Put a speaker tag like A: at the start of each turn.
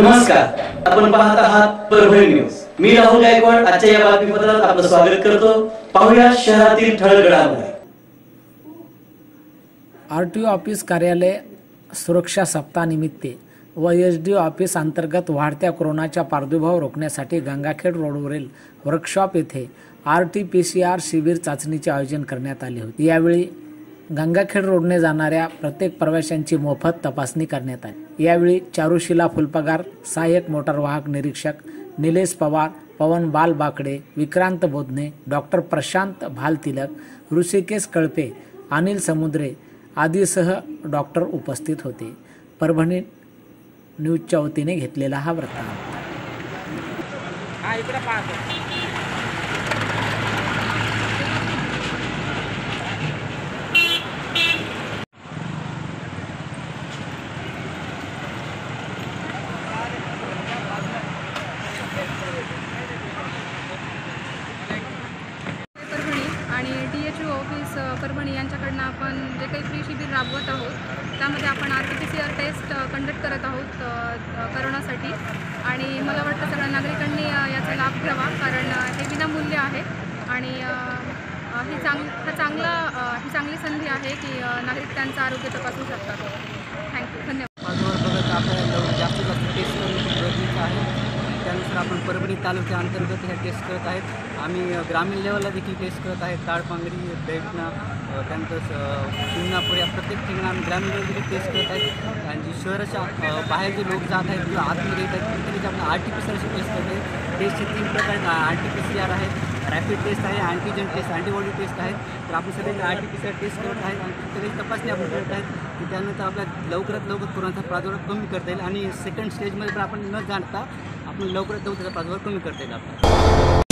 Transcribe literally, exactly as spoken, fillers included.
A: नमस्कार, आपण पाहत आहात परभणी न्यूज। मी राहुल गायकवाड आजच्या या बातमीपत्रात आपलं स्वागत करतो। पाहूया शहरातील ठळक घडामोडी।
B: आरटीओ ऑफिस कार्यालय सुरक्षा सप्ताह निमित्त व एसडीओ ऑफिस अंतर्गत वाढत्या कोरोनाचा प्रादुर्भाव रोखण्यासाठी गंगाखेड रोडवरील वर्कशॉप येथे आरटीपीसीआर शिबिर चाचणीचे आयोजन करण्यात आले होते। यावेळी गंगाखेड रोडने जाणाऱ्या प्रत्येक प्रवाशांची मोफत तपासणी करण्यात आली। यावेळी चारुशिला फुलपगार, सहाय्यक मोटार वाहक निरीक्षक निलेश पवार, पवन बाल बाकडे, विक्रांत बोधने, डॉक्टर प्रशांत भालतिलक, ऋषिकेश कळपे, अनिल समुद्रे आदीसह डॉक्टर उपस्थित होते। परभणी न्यूजच्या वतीने घेतलेला हा वृत्तांत।
C: आणि D H O office Parbhani यांच्याकडनं आपण जे काही फ्री शिबिर राबवत आहोत त्यामध्ये आपण R T P C R test conduct करत आहोत करोनासाठी। आणि मला वाटतं सगळ्या नागरिकांनी याचा लाभ घ्यावा, कारण हे विनामूल्य आहे आणि ही चांग हा चांगला ही चांगली संधी आहे की नागरिक त्यांचं आरोग्य तपासू शकतात। थँक्यू, धन्यवाद।
D: आपल्याला जास्तीत जास्त टेस्ट करणं गरजेचं आहे, त्यानुसार आपण परभणी तालुक्या अंतर्गत ह्या टेस्ट करत आहेत। आम्ही ग्रामीण लेवलला देखील टेस्ट करत आहेत। ताळपांगरी, बेटना, त्यानंतर शिंगणापूर या प्रत्येक ठिकाणी आम्ही ग्रामीण लेवल देखील टेस्ट करत आहेत। आणि जी शहराच्या बाहेर जे लोक जात आहेत किंवा आतमध्ये येत आहेत तिथे आपण आर टी पी सी आरची टेस्ट करत आहे। टेस्टचे तीन प्रकार R T P C R आहेत, रॅपिड टेस्ट आहे, अँटीजन टेस्ट, अँटीबॉडी टेस्ट आहेत। तर आपण सगळे R T P C R test करत आहेत आणि सगळी तपासणी आपण करत आहेत की त्यानंतर आपल्या लवकरात लवकर कोरोनाचा प्रादुर्भाव कमी करता येईल आणि सेकंड स्टेजमध्ये पण आपण न जाणता आपण लवकरात लवकर त्याचा प्रादुर्भाव कमी करता येईल आपल्याला।